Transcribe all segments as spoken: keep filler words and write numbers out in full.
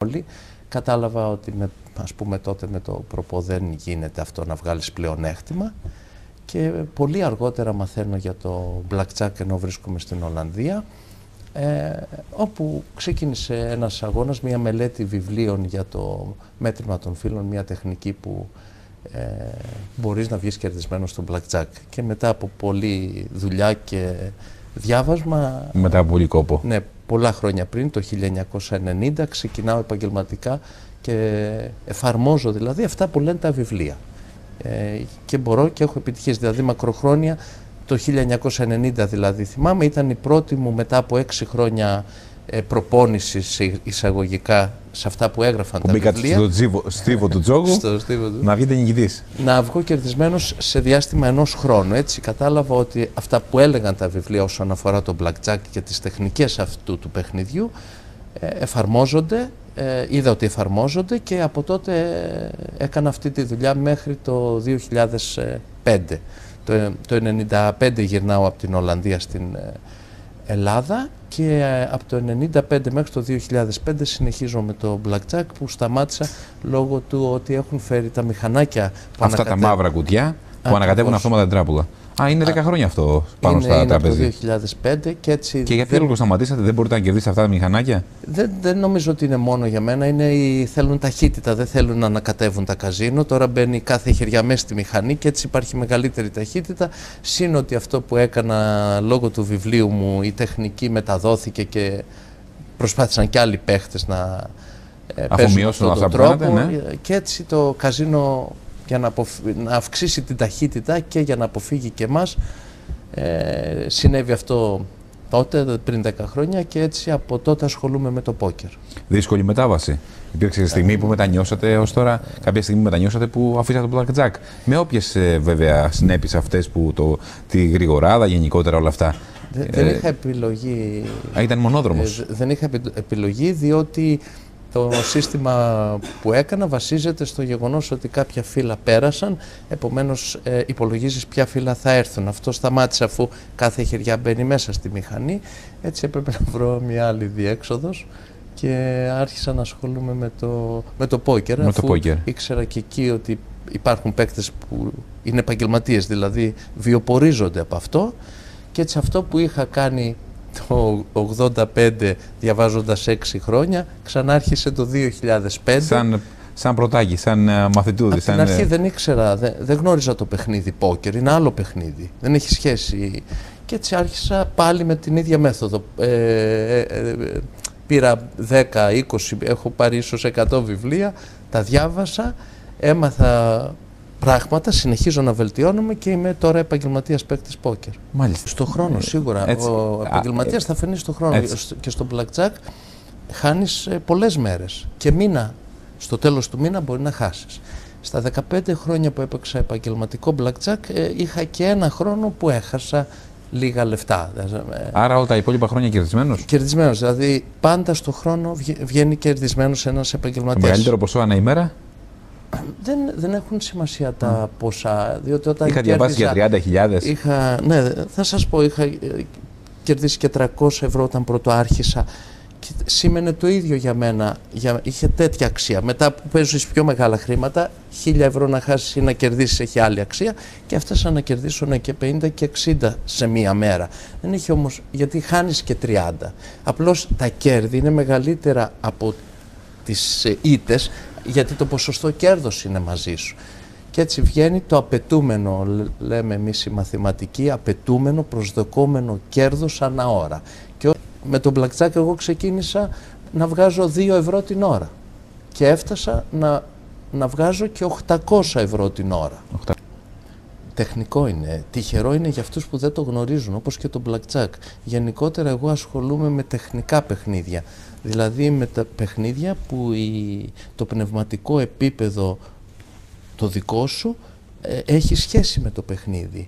όλοι. Κατάλαβα ότι με, ας πούμε τότε με το προπό δεν γίνεται αυτό να βγάλεις πλεονέκτημα και πολύ αργότερα μαθαίνω για το blackjack ενώ βρίσκομαι στην Ολλανδία, ε, όπου ξεκίνησε ένας αγώνας, μια μελέτη βιβλίων για το μέτρημα των φύλων, μια τεχνική που ε, μπορείς να βγεις κερδισμένος στο blackjack. Και μετά από πολλή δουλειά και διάβασμα... Μετά από πολύ κόπο. Ναι, πολλά χρόνια πριν, το χίλια εννιακόσια ενενήντα, ξεκινάω επαγγελματικά και εφαρμόζω δηλαδή αυτά που λένε τα βιβλία. Ε, και μπορώ και έχω επιτυχίες, δηλαδή μακροχρόνια, το χίλια εννιακόσια ενενήντα δηλαδή θυμάμαι, ήταν η πρώτη μου μετά από έξι χρόνια ε, προπόνησης εισαγωγικά σε αυτά που έγραφαν που τα βιβλία. Μπήκατε στο στίβο του τζόγου στο στίβο του, να βγείτε νικητής. Να βγω κερδισμένος σε διάστημα ενός χρόνου. Έτσι κατάλαβα ότι αυτά που έλεγαν τα βιβλία όσον αφορά το blackjack και τις τεχνικές αυτού του παιχνιδιού ε, εφαρμόζονται, ε, είδα ότι εφαρμόζονται και από τότε ε, έκανα αυτή τη δουλειά μέχρι το δύο χιλιάδες πέντε. Το, το χίλια εννιακόσια ενενήντα πέντε γυρνάω από την Ολλανδία στην ε, Ελλάδα και ε, από το χίλια εννιακόσια ενενήντα πέντε μέχρι το δύο χιλιάδες πέντε συνεχίζω με το blackjack που σταμάτησα λόγω του ότι έχουν φέρει τα μηχανάκια που αυτά τα μαύρα κουτιά που ανακατεύουν αυτόματα την τράπουλα. Α, είναι δέκα χρόνια αυτό πάνω είναι, στα είναι τραπέζι. Από το δύο χιλιάδες πέντε και έτσι... Και γιατί δεν... σταματήσατε, δεν μπορείτε να κερδίσετε αυτά τα μηχανάκια? Δεν, δεν νομίζω ότι είναι μόνο για μένα, είναι οι, θέλουν ταχύτητα, δεν θέλουν να ανακατεύουν τα καζίνο. Τώρα μπαίνει κάθε χεριά μέσα στη μηχανή και έτσι υπάρχει μεγαλύτερη ταχύτητα. Συν ότι αυτό που έκανα λόγω του βιβλίου μου, η τεχνική μεταδόθηκε και προσπάθησαν και άλλοι παίχτες να ε, αφομοιώσουν αυτόν αυτά τον που τρόπο. κάνετε, ναι. Και έτσι το καζίνο για να, αποφ... να αυξήσει την ταχύτητα και για να αποφύγει και εμάς. Ε, συνέβη αυτό τότε, πριν δέκα χρόνια και έτσι από τότε ασχολούμαι με το πόκερ. Δύσκολη μετάβαση. Υπήρξε στιγμή που μετανιώσατε ως τώρα, κάποια στιγμή μετανιώσατε που αφήσατε το blackjack. Με όποιες ε, βέβαια συνέπειες αυτές που το, τη γρηγοράδα, γενικότερα όλα αυτά. Δε, ε, δεν είχα επιλογή. Α, ήταν μονόδρομος. Ε, δεν είχα επιλογή διότι το σύστημα που έκανα βασίζεται στο γεγονός ότι κάποια φύλλα πέρασαν, επομένως ε, υπολογίζεις ποια φύλλα θα έρθουν. Αυτό σταμάτησε αφού κάθε χεριά μπαίνει μέσα στη μηχανή, έτσι έπρεπε να βρω μια άλλη διέξοδος και άρχισα να ασχολούμαι με το, με το πόκερ, με αφού το πόκερ. Ήξερα και εκεί ότι υπάρχουν παίκτες που είναι επαγγελματίες, δηλαδή βιοπορίζονται από αυτό και έτσι αυτό που είχα κάνει το ογδόντα πέντε διαβάζοντας έξι χρόνια, ξανά άρχισε το δύο χιλιάδες πέντε. Σαν, σαν πρωτάκι, σαν uh, μαθητούδη. Από σαν... την αρχή δεν ήξερα, δεν, δεν γνώριζα το παιχνίδι πόκερ, είναι άλλο παιχνίδι, δεν έχει σχέση. Και έτσι άρχισα πάλι με την ίδια μέθοδο. Ε, ε, ε, πήρα δέκα είκοσι, έχω πάρει ίσως εκατό βιβλία, τα διάβασα, έμαθα πράγματα, συνεχίζω να βελτιώνομαι και είμαι τώρα επαγγελματίας παίκτης πόκερ. Μάλιστα. Στο χρόνο, σίγουρα. Έτσι. Ο επαγγελματίας ε, θα φανεί στο χρόνο. Έτσι. Και στο blackjack χάνεις ε, πολλές μέρες. Και μήνα, στο τέλος του μήνα μπορεί να χάσεις. Στα δεκαπέντε χρόνια που έπαιξα επαγγελματικό blackjack ε, είχα και ένα χρόνο που έχασα λίγα λεφτά. Άρα όλα τα υπόλοιπα χρόνια κερδισμένος. Κερδισμένος, δηλαδή πάντα στο χρόνο βγαίνει κερδισμένος ένας επαγγελματίας. Το μεγαλύτερο ποσό ανά ημέρα. Δεν, δεν έχουν σημασία τα mm. ποσά, διότι όταν είχα διαβάσει για τριάντα χιλιάδες. Είχα, ναι, θα σας πω, είχα κερδίσει και τριακόσια ευρώ όταν πρώτο άρχισα και σήμαινε το ίδιο για μένα, για, είχε τέτοια αξία. Μετά που παίζεις πιο μεγάλα χρήματα, χίλια ευρώ να χάσεις ή να κερδίσεις έχει άλλη αξία και έφτασα να κερδίσω ναι, και πενήντα και εξήντα σε μία μέρα. Δεν έχει όμως, γιατί χάνεις και τριάντα. Απλώς τα κέρδη είναι μεγαλύτερα από τις ήττες, γιατί το ποσοστό κέρδος είναι μαζί σου. Και έτσι βγαίνει το απαιτούμενο, λέμε εμείς οι μαθηματικοί, απαιτούμενο προσδοκόμενο κέρδος ανά ώρα. Και με τον blackjack εγώ ξεκίνησα να βγάζω δύο ευρώ την ώρα και έφτασα να, να βγάζω και οκτακόσια ευρώ την ώρα. Οχτα... Τεχνικό είναι, τυχερό είναι για αυτούς που δεν το γνωρίζουν, όπως και το blackjack. Γενικότερα εγώ ασχολούμαι με τεχνικά παιχνίδια. Δηλαδή με τα παιχνίδια που η, το πνευματικό επίπεδο το δικό σου ε, έχει σχέση με το παιχνίδι.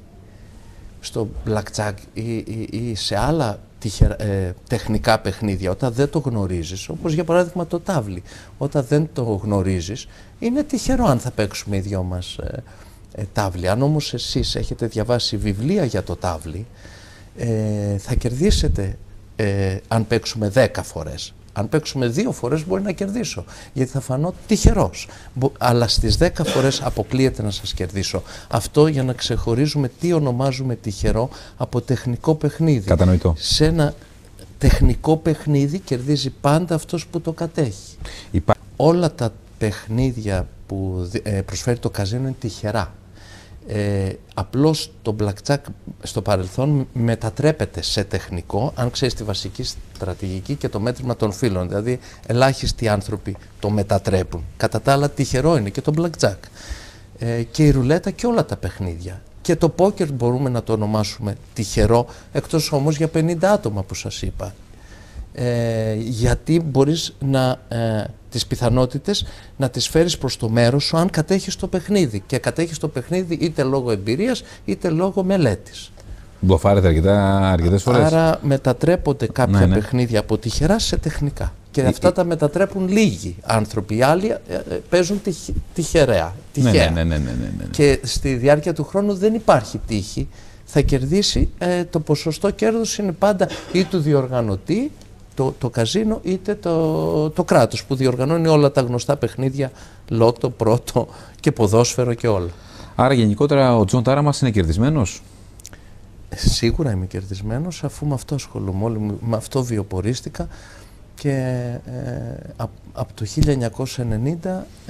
Στο blackjack ή, ή, ή σε άλλα τυχερα, ε, τεχνικά παιχνίδια, όταν δεν το γνωρίζεις, όπως για παράδειγμα το τάβλι, όταν δεν το γνωρίζεις, είναι τυχερό αν θα παίξουμε οι δυο μας ε, ε, τάβλι. Αν όμως εσείς έχετε διαβάσει βιβλία για το τάβλι, ε, θα κερδίσετε ε, αν παίξουμε δέκα φορές. Αν παίξουμε δύο φορές μπορεί να κερδίσω, γιατί θα φανώ τυχερός. Αλλά στις δέκα φορές αποκλείεται να σας κερδίσω. Αυτό για να ξεχωρίζουμε τι ονομάζουμε τυχερό από τεχνικό παιχνίδι. Κατανοητό. Σε ένα τεχνικό παιχνίδι κερδίζει πάντα αυτός που το κατέχει. Υπά... Όλα τα παιχνίδια που προσφέρει το καζίνο είναι τυχερά. Ε, απλώς το blackjack στο παρελθόν μετατρέπεται σε τεχνικό αν ξέρεις τη βασική στρατηγική και το μέτρημα των φύλων. Δηλαδή ελάχιστοι άνθρωποι το μετατρέπουν. Κατά τα άλλα τυχερό είναι και το blackjack. Ε, και η ρουλέτα και όλα τα παιχνίδια. Και το πόκερ μπορούμε να το ονομάσουμε τυχερό, εκτός όμως για πενήντα άτομα που σας είπα. Ε, γιατί μπορείς να, ε, τις πιθανότητες να τις φέρεις προς το μέρος σου αν κατέχεις το παιχνίδι. Και κατέχεις το παιχνίδι είτε λόγω εμπειρίας είτε λόγω μελέτης. Μπλοφάρετε αρκετά, αρκετές φορές. Άρα μετατρέπονται κάποια ναι, ναι. παιχνίδια από τυχερά σε τεχνικά. Και ε, αυτά ε, τα μετατρέπουν λίγοι άνθρωποι. Οι άλλοι ε, ε, παίζουν τυχ, τυχερέα. Τυχαία. Ναι, ναι, ναι, ναι, ναι, ναι. Και στη διάρκεια του χρόνου δεν υπάρχει τύχη. Θα κερδίσει, ε, το ποσοστό κέρδους είναι πάντα ή του διοργανωτή, Το, το καζίνο, είτε το, το κράτος που διοργανώνει όλα τα γνωστά παιχνίδια, λότο, πρώτο και ποδόσφαιρο και όλα. Άρα γενικότερα ο Τζον Τάραμας είναι κερδισμένος. Σίγουρα είμαι κερδισμένος, αφού με αυτό ασχολούμαι, όλοι με αυτό βιοπορίστηκα και ε, από απ το χίλια εννιακόσια ενενήντα ε,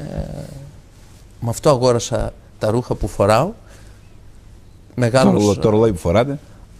με αυτό αγόρασα τα ρούχα που φοράω. Μεγάλος, το, το ρολόι που φοράτε.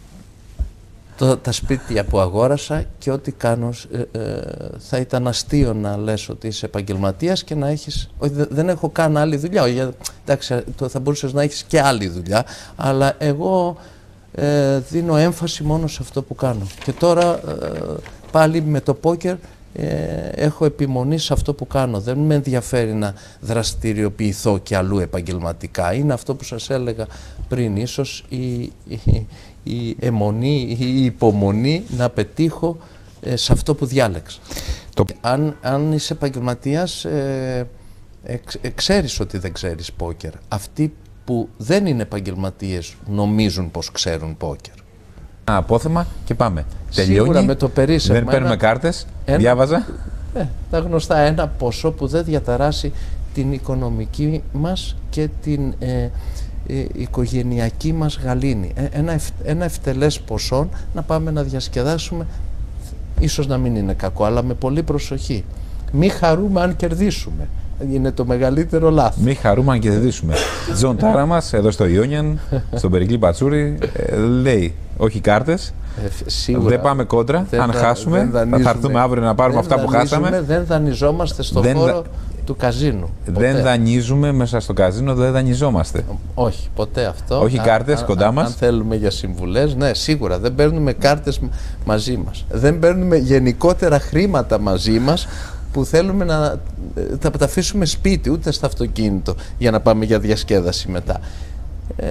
Το, τα σπίτια που αγόρασα και ό,τι κάνω ε, ε, θα ήταν αστείο να λες ότι είσαι επαγγελματίας και να έχεις... Όχι, δεν έχω καν άλλη δουλειά. Για, εντάξει, το, θα μπορούσες να έχεις και άλλη δουλειά, αλλά εγώ ε, δίνω έμφαση μόνο σε αυτό που κάνω. Και τώρα ε, πάλι με το πόκερ ε, έχω επιμονή σε αυτό που κάνω. Δεν με ενδιαφέρει να δραστηριοποιηθώ και αλλού επαγγελματικά. Είναι αυτό που σας έλεγα πριν, ίσως η... η η αιμονή ή η υπομονή να πετύχω ε, σε αυτό που διάλεξα. Το... Αν, αν είσαι επαγγελματίας, ε, ε, ε, ξέρεις ότι δεν ξέρεις πόκερ. Αυτοί που δεν είναι επαγγελματίες νομίζουν πως ξέρουν πόκερ. Ένα απόθεμα και πάμε. Σίγουρα τελειώνει, με το περίσσευμα. Δεν παίρνουμε ένα, κάρτες, ένα, διάβαζα. Ε, τα γνωστά, ένα ποσό που δεν διαταράσει την οικονομική μας και την... Ε, η οικογενειακή μας γαλήνη. Ένα, ευ, ένα ευτελές ποσό να πάμε να διασκεδάσουμε, ίσως να μην είναι κακό, αλλά με πολύ προσοχή. Μη χαρούμε αν κερδίσουμε. Είναι το μεγαλύτερο λάθος. Μη χαρούμε αν κερδίσουμε. Τζον Τάραμας, εδώ στο Ιόνιαν, στον Περικλή Πατσούρη, ε, λέει όχι κάρτες. Ε, σίγουρα. Δεν πάμε κόντρα. Αν θα, χάσουμε, θα έρθουμε αύριο να πάρουμε αυτά που χάσαμε. Δεν δανειζόμαστε στον δεν χώρο δα... του καζίνου. Δεν ποτέ. Δανείζουμε μέσα στο καζίνο, δεν δανειζόμαστε. Όχι, ποτέ αυτό. Όχι κάρτες κοντά μας. Αν θέλουμε για συμβουλές, ναι, σίγουρα. Δεν παίρνουμε κάρτες μαζί μας. Δεν παίρνουμε γενικότερα χρήματα μαζί μας που θέλουμε να τα, τα αφήσουμε σπίτι, ούτε στο αυτοκίνητο, για να πάμε για διασκέδαση μετά. Ε,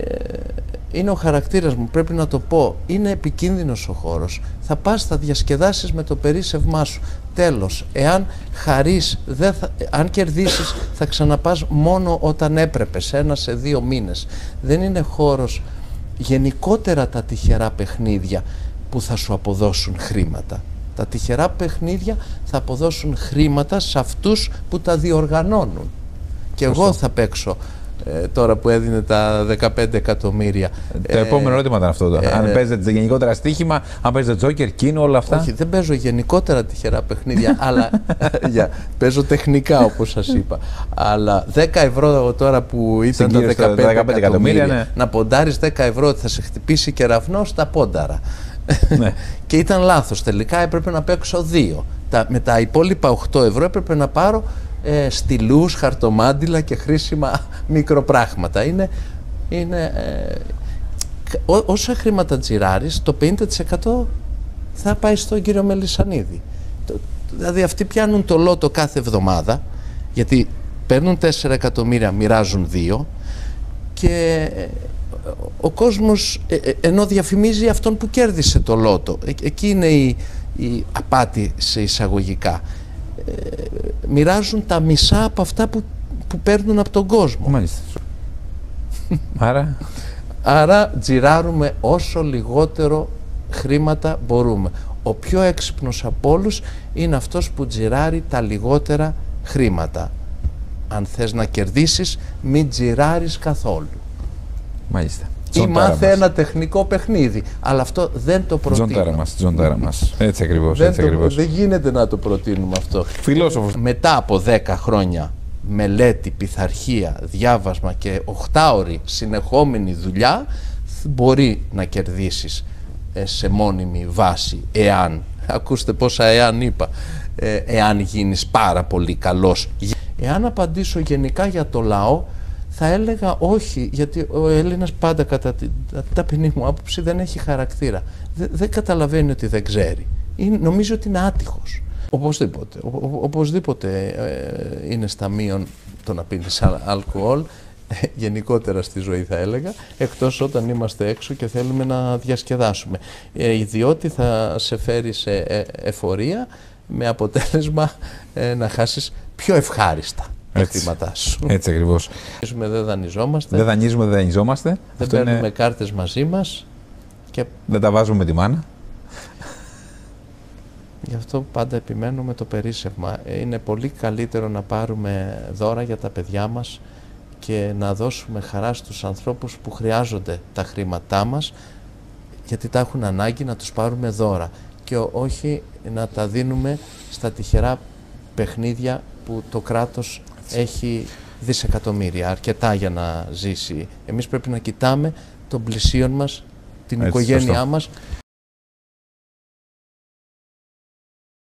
είναι ο χαρακτήρας μου, πρέπει να το πω. Είναι επικίνδυνος ο χώρος. Θα πας, θα διασκεδάσεις με το περίσσευμά σου. Τέλος. Εάν χαρείς, δεν θα, αν κερδίσεις, θα ξαναπάς μόνο όταν έπρεπε, σε ένα, σε δύο μήνες. Δεν είναι χώρος γενικότερα τα τυχερά παιχνίδια που θα σου αποδώσουν χρήματα. Τα τυχερά παιχνίδια θα αποδώσουν χρήματα σε αυτούς που τα διοργανώνουν. Και Φωστό. εγώ θα παίξω ε, τώρα που έδινε τα δεκαπέντε εκατομμύρια. Το ε, επόμενο ερώτημα ήταν αυτό. Ε, αν παίζετε γενικότερα στοίχημα, αν παίζετε τζόκερ, κίνο, όλα αυτά. Όχι, δεν παίζω γενικότερα τυχερά παιχνίδια, αλλά για, παίζω τεχνικά όπως σας είπα. Αλλά δέκα ευρώ τώρα που ήταν τα δεκαπέντε εκατομμύρια, ναι. Να ποντάρεις δέκα ευρώ ότι θα σε χτυπήσει κεραυνός, τα πόνταρα. Ναι. Και ήταν λάθος. Τελικά έπρεπε να παίξω δύο. Τα, με τα υπόλοιπα οκτώ ευρώ έπρεπε να πάρω ε, στυλούς, χαρτομάντιλα και χρήσιμα μικροπράγματα. Είναι, είναι, ε, ό, όσα χρήματα τζιράρεις, το πενήντα τοις εκατό θα πάει στον κύριο Μελισσανίδη. Το, δηλαδή αυτοί πιάνουν το λότο κάθε εβδομάδα, γιατί παίρνουν τέσσερα εκατομμύρια, μοιράζουν δύο και... Ε, ο κόσμος, ε, ε, ενώ διαφημίζει αυτόν που κέρδισε το λότο, ε, εκεί είναι η, η απάτη σε εισαγωγικά, ε, μοιράζουν τα μισά από αυτά που, που παίρνουν από τον κόσμο. Μάλιστα. Άρα... Άρα τζιράρουμε όσο λιγότερο χρήματα μπορούμε. Ο πιο έξυπνος από όλους είναι αυτός που τζιράρει τα λιγότερα χρήματα. Αν θες να κερδίσεις, μην τζιράρεις καθόλου. Μάλιστα. Ή μάθε ένα τεχνικό παιχνίδι. Αλλά αυτό δεν το προτείνω. Τζοντάρα μας, τζοντάρα μας. Έτσι ακριβώς. Δεν, έτσι το, ακριβώς. δεν γίνεται να το προτείνουμε αυτό. Φιλόσοφος. Μετά από δέκα χρόνια μελέτη, πειθαρχία, διάβασμα και οχτάωρη συνεχόμενη δουλειά, μπορεί να κερδίσεις σε μόνιμη βάση, εάν, ακούστε πόσα εάν είπα, εάν γίνεις πάρα πολύ καλός. Εάν απαντήσω γενικά για το λαό, θα έλεγα όχι, γιατί ο Έλληνας πάντα, κατά την ταπεινή μου άποψη, δεν έχει χαρακτήρα. Δεν, δεν καταλαβαίνει ότι δεν ξέρει. Είναι, νομίζω ότι είναι άτυχος. Οπωσδήποτε. Ο, ο, οπωσδήποτε ε, είναι στα μείον το να πίνεις αλκοόλ, ε, γενικότερα στη ζωή θα έλεγα, εκτός όταν είμαστε έξω και θέλουμε να διασκεδάσουμε. Ε, διότι θα σε φέρει σε ε, εφορία, με αποτέλεσμα ε, να χάσεις πιο ευχάριστα τα χρήματά σου. Έτσι ακριβώς. Δεν δανειζόμαστε. Δεν δανείζουμε, δεν δανειζόμαστε. Δεν Αυτό παίρνουμε είναι... κάρτες μαζί μας. Και... δεν τα βάζουμε με τη μάνα. Γι' αυτό πάντα επιμένουμε το περίσσευμα. Είναι πολύ καλύτερο να πάρουμε δώρα για τα παιδιά μας και να δώσουμε χαρά στους ανθρώπους που χρειάζονται τα χρήματά μας, γιατί τα έχουν ανάγκη, να τους πάρουμε δώρα και όχι να τα δίνουμε στα τυχερά παιχνίδια που το κράτος έχει δισεκατομμύρια, αρκετά για να ζήσει. Εμείς πρέπει να κοιτάμε τον πλησίον μας, την Έτσι, οικογένειά σωστό. μας